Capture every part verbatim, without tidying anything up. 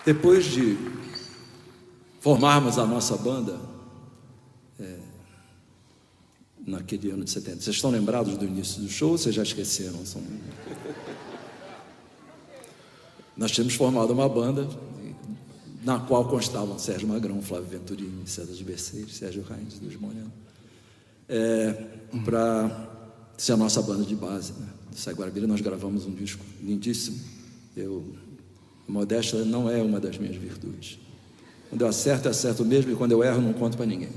Depois de formarmos a nossa banda, é, naquele ano de setenta, vocês estão lembrados do início do show ou vocês já esqueceram? São... Nós tínhamos formado uma banda na qual constavam Sérgio Magrão, Flávio Venturini, César de Berceiro, Sérgio Reis, Luiz Moreno, é, para ser a nossa banda de base, né? Do Sai Guarabira. Nós gravamos um disco lindíssimo. Eu, modéstia não é uma das minhas virtudes. Quando eu acerto, eu acerto mesmo, e quando eu erro, não conto para ninguém.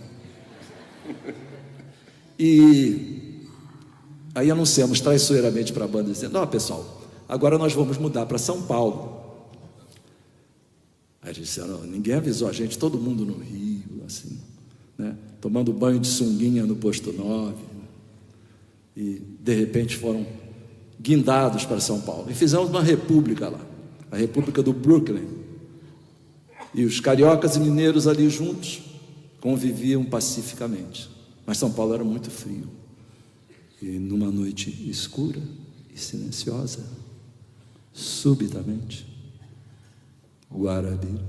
E aí anunciamos traiçoeiramente para a banda, dizendo: ó, pessoal, agora nós vamos mudar para São Paulo. Aí eles disseram: ninguém avisou a gente, todo mundo no Rio, assim, né? Tomando banho de sunguinha no posto nove, e de repente foram guindados para São Paulo. E fizemos uma república lá, a República do Brooklyn. E os cariocas e mineiros ali juntos conviviam pacificamente. Mas São Paulo era muito frio. E numa noite escura e silenciosa, subitamente, Guarabira.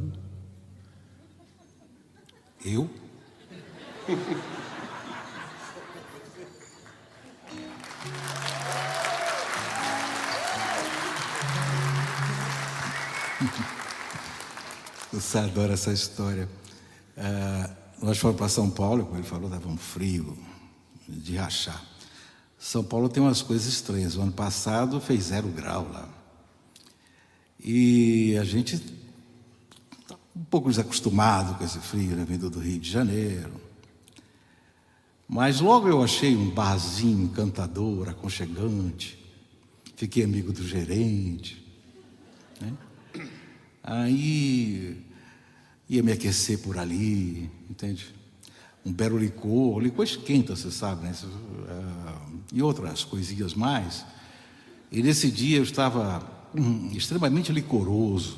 Eu? Você adora essa história. Uh, nós fomos para São Paulo, como ele falou, estava um frio de rachar. São Paulo tem umas coisas estranhas. O ano passado fez zero grau lá. E a gente está um pouco desacostumado com esse frio, né, vindo do Rio de Janeiro. Mas logo eu achei um barzinho encantador, aconchegante. Fiquei amigo do gerente, né? Aí ia me aquecer por ali, entende? Um belo licor, licor esquenta, você sabe, né? E outras coisinhas mais. E nesse dia eu estava hum, extremamente licoroso.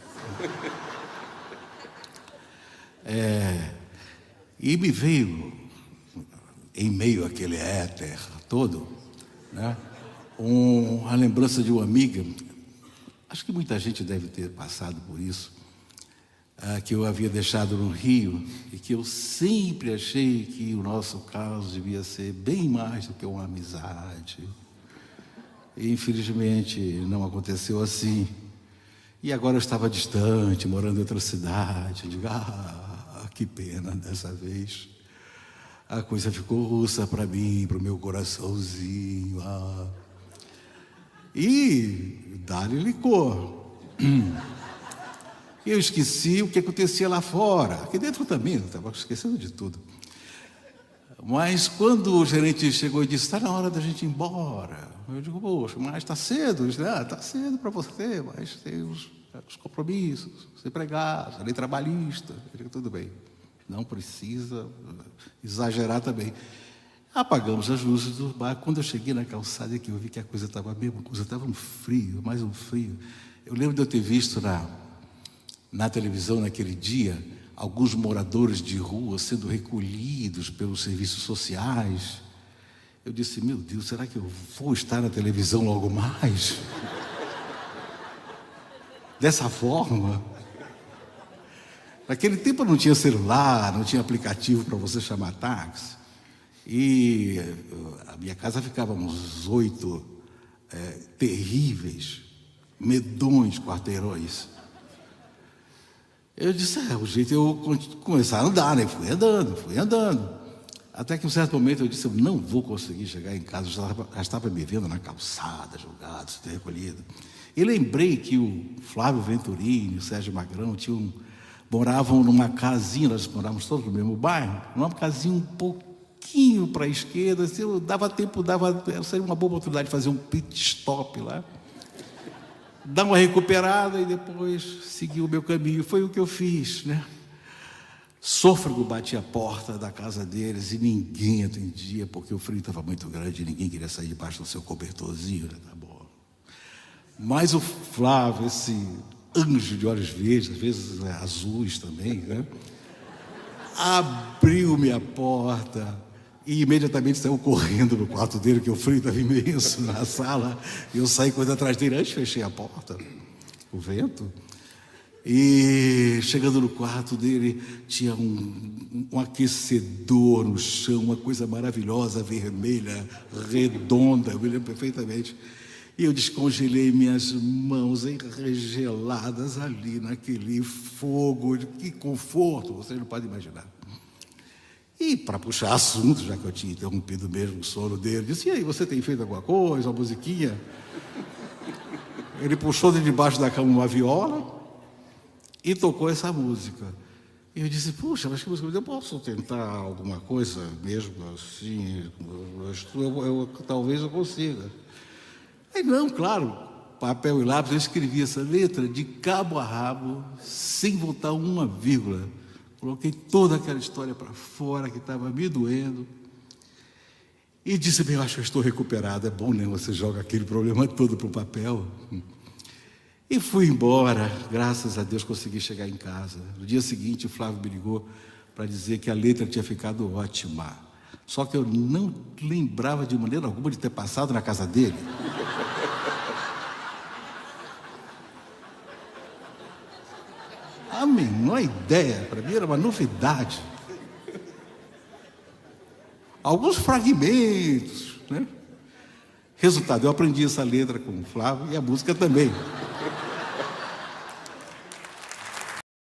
É, e me veio, em meio àquele éter todo, né, um, a lembrança de uma amiga. Acho que muita gente deve ter passado por isso, uh, que eu havia deixado no Rio e que eu sempre achei que o nosso caso devia ser bem mais do que uma amizade. E, infelizmente, não aconteceu assim. E agora eu estava distante, morando em outra cidade. Eu digo: ah, que pena dessa vez. A coisa ficou russa para mim, para o meu coraçãozinho. Ah. E dá-lhe licor. Eu esqueci o que acontecia lá fora. Aqui dentro também, eu estava esquecendo de tudo. Mas quando o gerente chegou e disse: está na hora da gente ir embora. Eu digo: poxa, mas está cedo. Ele disse: ah, está cedo para você, mas tem os, os compromissos, os empregados, a lei trabalhista. Eu digo: tudo bem, não precisa exagerar também. Apagamos as luzes do bar. Quando eu cheguei na calçada, que eu vi que a coisa estava a mesma coisa, estava um frio, mais um frio. Eu lembro de eu ter visto na, na televisão naquele dia alguns moradores de rua sendo recolhidos pelos serviços sociais. Eu disse: meu Deus, será que eu vou estar na televisão logo mais? Dessa forma? Naquele tempo não tinha celular, não tinha aplicativo para você chamar táxi. E a minha casa ficava uns oito é, terríveis, medonhos quarteirões. Eu disse: é, o jeito eu começar a andar, né? Fui andando, fui andando. Até que em um certo momento eu disse: eu não vou conseguir chegar em casa. Eu já estava, já estava me vendo na calçada, jogado, se ter recolhido. E lembrei que o Flávio Venturini, o Sérgio Magrão, tinham, um, moravam numa casinha, nós morávamos todos no mesmo bairro, numa casinha um pouco pouquinho para a esquerda, assim, eu dava tempo, dava, seria uma boa oportunidade de fazer um pit stop lá, dar uma recuperada e depois seguir o meu caminho. Foi o que eu fiz, né? Sôfrego batia a porta da casa deles e ninguém atendia, porque o frio estava muito grande e ninguém queria sair debaixo do seu cobertorzinho, né? Tá bom. Mas o Flávio, esse anjo de olhos verdes, às vezes né, azuis também, né? Abriu-me a porta e imediatamente saiu correndo no quarto dele, que o frio estava imenso na sala, e eu saí correndo atrás dele. Antes fechei a porta, o vento, E chegando no quarto dele, tinha um, um aquecedor no chão, uma coisa maravilhosa, vermelha, redonda, eu me lembro perfeitamente. E eu descongelei minhas mãos enregeladas ali, naquele fogo, que conforto, vocês não podem imaginar. E para puxar assunto, já que eu tinha interrompido mesmo o sono dele, disse: e aí, você tem feito alguma coisa, uma musiquinha? Ele puxou de debaixo da cama uma viola e tocou essa música. E eu disse: puxa, mas que música? Eu posso tentar alguma coisa mesmo assim? Eu, eu, eu, talvez eu consiga. Aí, não, claro, papel e lápis, eu escrevi essa letra de cabo a rabo, sem botar uma vírgula. Coloquei toda aquela história para fora que estava me doendo. E disse: bem, eu acho que eu estou recuperado. É bom, né? Você joga aquele problema todo para o papel. E fui embora. Graças a Deus consegui chegar em casa. No dia seguinte, o Flávio me ligou para dizer que a letra tinha ficado ótima. Só que eu não lembrava de maneira alguma de ter passado na casa dele. A menor ideia, para mim era uma novidade. Alguns fragmentos, né? Resultado, eu aprendi essa letra com o Flávio e a música também.